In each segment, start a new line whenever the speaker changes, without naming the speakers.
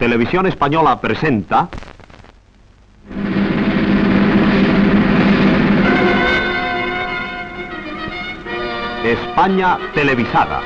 Televisión Española presenta... España televisada.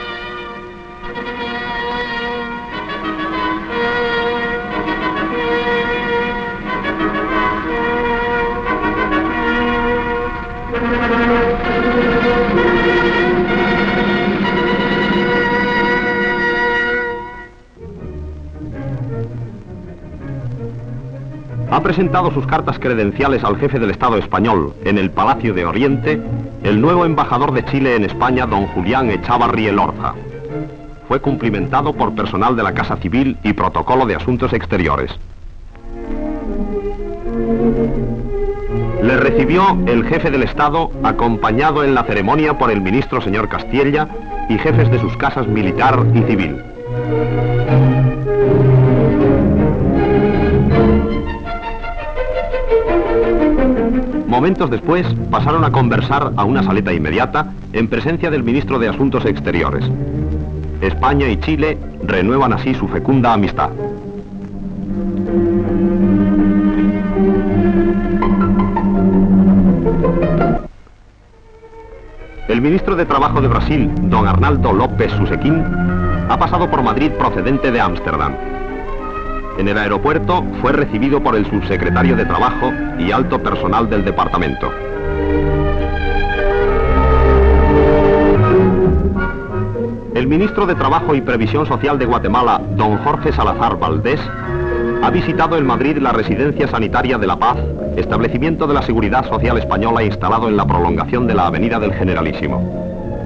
Ha presentado sus cartas credenciales al jefe del Estado español en el Palacio de Oriente el nuevo embajador de Chile en España, don Julián Echavarri Elorza. Fue cumplimentado por personal de la Casa Civil y Protocolo de Asuntos Exteriores. Le recibió el jefe del Estado, acompañado en la ceremonia por el ministro señor Castiella y jefes de sus casas militar y civil. Momentos después pasaron a conversar a una saleta inmediata en presencia del ministro de Asuntos Exteriores. España y Chile renuevan así su fecunda amistad. El ministro de Trabajo de Brasil, don Arnaldo López Susequín, ha pasado por Madrid procedente de Ámsterdam. En el aeropuerto fue recibido por el subsecretario de Trabajo y alto personal del departamento. El ministro de Trabajo y Previsión Social de Guatemala, don Jorge Salazar Valdés, ha visitado en Madrid la Residencia Sanitaria de La Paz, establecimiento de la Seguridad Social Española instalado en la prolongación de la Avenida del Generalísimo.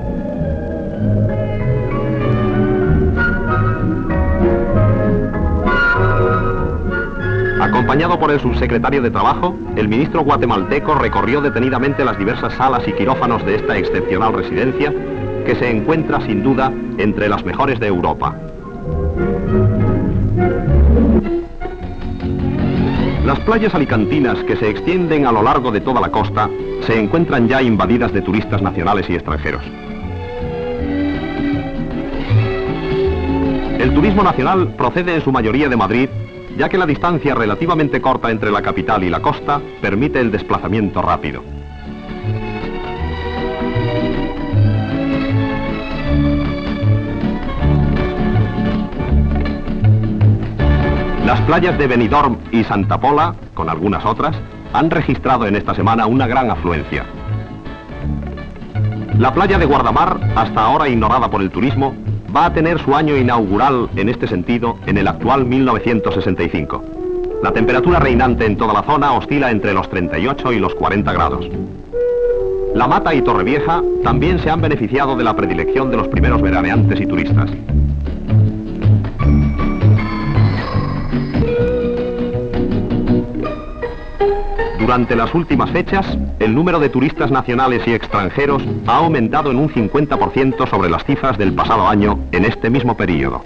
Acompañado por el subsecretario de Trabajo, el ministro guatemalteco recorrió detenidamente las diversas salas y quirófanos de esta excepcional residencia, que se encuentra sin duda entre las mejores de Europa. Las playas alicantinas, que se extienden a lo largo de toda la costa, se encuentran ya invadidas de turistas nacionales y extranjeros. El turismo nacional procede en su mayoría de Madrid, ya que la distancia relativamente corta entre la capital y la costa permite el desplazamiento rápido. Las playas de Benidorm y Santa Pola, con algunas otras, han registrado en esta semana una gran afluencia. La playa de Guardamar, hasta ahora ignorada por el turismo, va a tener su año inaugural en este sentido en el actual 1965. La temperatura reinante en toda la zona oscila entre los 38 y los 40 grados. La Mata y Torrevieja también se han beneficiado de la predilección de los primeros veraneantes y turistas. Durante las últimas fechas, el número de turistas nacionales y extranjeros ha aumentado en un 50% sobre las cifras del pasado año en este mismo período.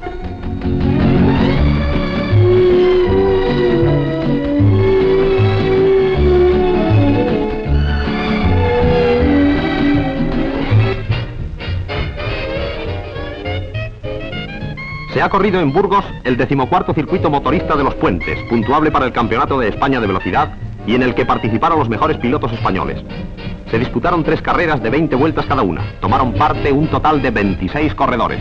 Se ha corrido en Burgos el 14º circuito motorista de los puentes, puntuable para el Campeonato de España de Velocidad, y en el que participaron los mejores pilotos españoles. Se disputaron 3 carreras de 20 vueltas cada una. Tomaron parte un total de 26 corredores.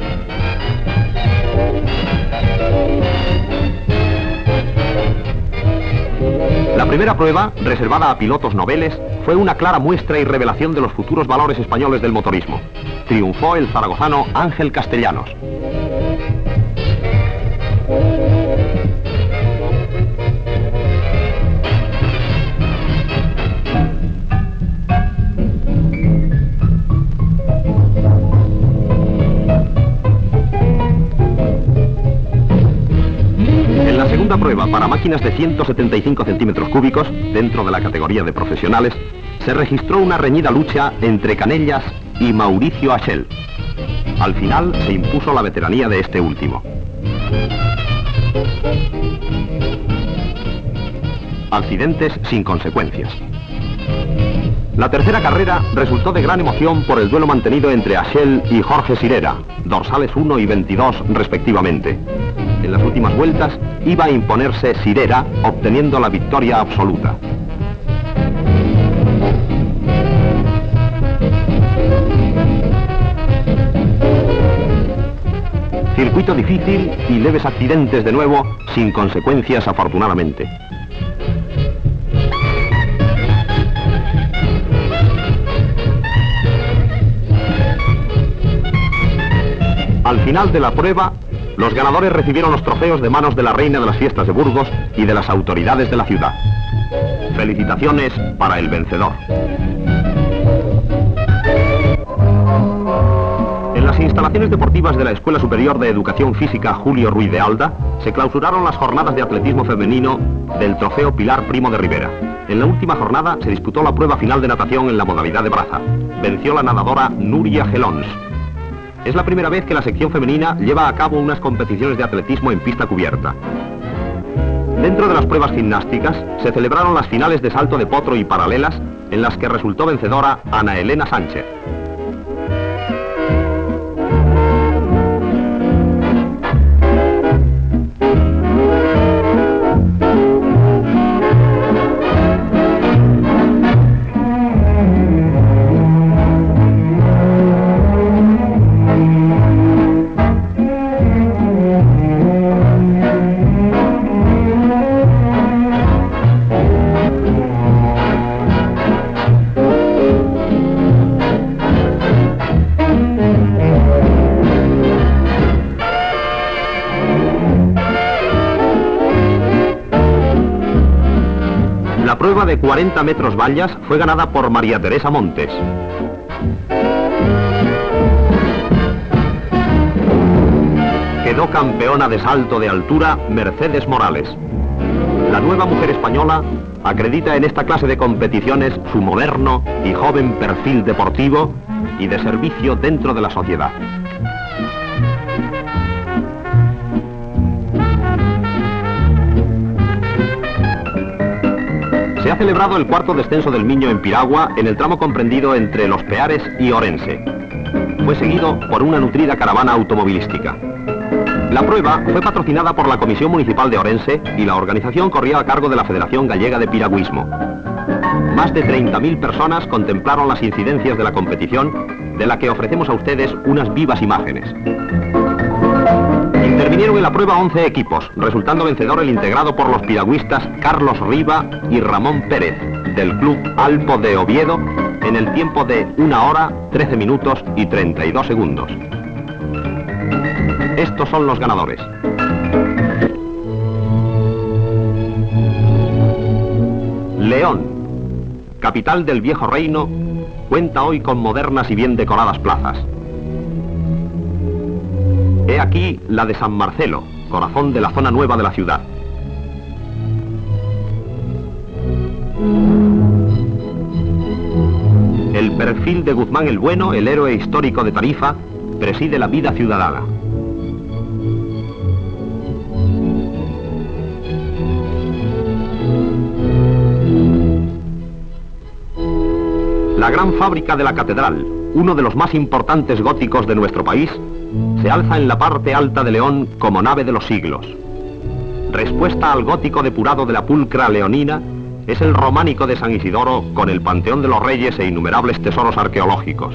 La primera prueba, reservada a pilotos noveles, fue una clara muestra y revelación de los futuros valores españoles del motorismo. Triunfó el zaragozano Ángel Castellanos. Prueba para máquinas de 175 centímetros cúbicos, dentro de la categoría de profesionales, se registró una reñida lucha entre Canellas y Mauricio Achel. Al final se impuso la veteranía de este último. Accidentes sin consecuencias. La tercera carrera resultó de gran emoción por el duelo mantenido entre Achel y Jorge Sirera, dorsales 1 y 22 respectivamente. En En las últimas vueltas iba a imponerse Sirera, obteniendo la victoria absoluta. Circuito difícil y leves accidentes de nuevo, sin consecuencias afortunadamente. Al final de la prueba, los ganadores recibieron los trofeos de manos de la reina de las fiestas de Burgos y de las autoridades de la ciudad. Felicitaciones para el vencedor. En las instalaciones deportivas de la Escuela Superior de Educación Física Julio Ruiz de Alda se clausuraron las jornadas de atletismo femenino del Trofeo Pilar Primo de Rivera. En la última jornada se disputó la prueba final de natación en la modalidad de braza. Venció la nadadora Núria Gelons. Es la primera vez que la sección femenina lleva a cabo unas competiciones de atletismo en pista cubierta. Dentro de las pruebas gimnásticas se celebraron las finales de salto de potro y paralelas, en las que resultó vencedora Ana Elena Sánchez. La prueba de 40 metros vallas fue ganada por María Teresa Montes. Quedó campeona de salto de altura Mercedes Morales. La nueva mujer española acredita en esta clase de competiciones su moderno y joven perfil deportivo y de servicio dentro de la sociedad. Se ha celebrado el cuarto descenso del Miño en Piragua en el tramo comprendido entre Los Peares y Orense. Fue seguido por una nutrida caravana automovilística. La prueba fue patrocinada por la Comisión Municipal de Orense y la organización corría a cargo de la Federación Gallega de Piragüismo. Más de 30.000 personas contemplaron las incidencias de la competición, de la que ofrecemos a ustedes unas vivas imágenes. Intervinieron en la prueba 11 equipos, resultando vencedor el integrado por los piragüistas Carlos Riva y Ramón Pérez, del Club Alpo de Oviedo, en el tiempo de 1 hora, 13 minutos y 32 segundos. Estos son los ganadores. León, capital del viejo reino, cuenta hoy con modernas y bien decoradas plazas. He aquí la de San Marcelo, corazón de la zona nueva de la ciudad. El perfil de Guzmán el Bueno, el héroe histórico de Tarifa, preside la vida ciudadana. La gran fábrica de la catedral, uno de los más importantes góticos de nuestro país, se alza en la parte alta de León como nave de los siglos. Respuesta al gótico depurado de la pulcra leonina es el románico de San Isidoro con el Panteón de los Reyes e innumerables tesoros arqueológicos.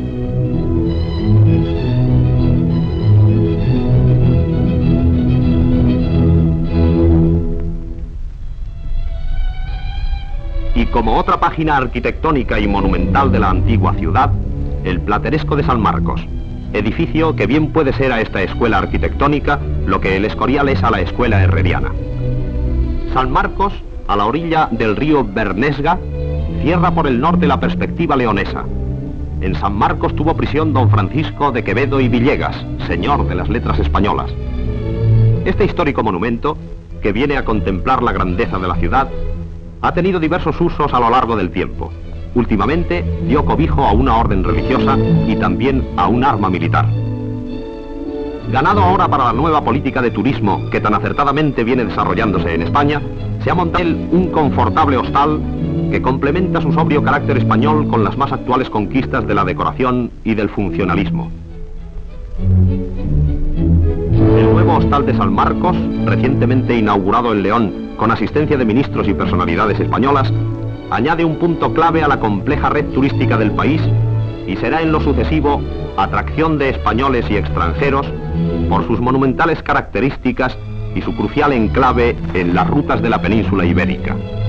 Y como otra página arquitectónica y monumental de la antigua ciudad, el Plateresco de San Marcos, edificio que bien puede ser a esta escuela arquitectónica lo que el Escorial es a la escuela herreriana. San Marcos, a la orilla del río Bernesga, cierra por el norte la perspectiva leonesa. En San Marcos tuvo prisión don Francisco de Quevedo y Villegas, señor de las letras españolas. Este histórico monumento, que viene a contemplar la grandeza de la ciudad, ha tenido diversos usos a lo largo del tiempo. Últimamente dio cobijo a una orden religiosa y también a un arma militar. Ganado ahora para la nueva política de turismo que tan acertadamente viene desarrollándose en España, se ha montado un confortable hostal que complementa su sobrio carácter español con las más actuales conquistas de la decoración y del funcionalismo. El nuevo nuevo Hostal de San Marcos, recientemente inaugurado en León con asistencia de ministros y personalidades españolas, añade un punto clave a la compleja red turística del país y será en lo sucesivo atracción de españoles y extranjeros por sus monumentales características y su crucial enclave en las rutas de la península ibérica.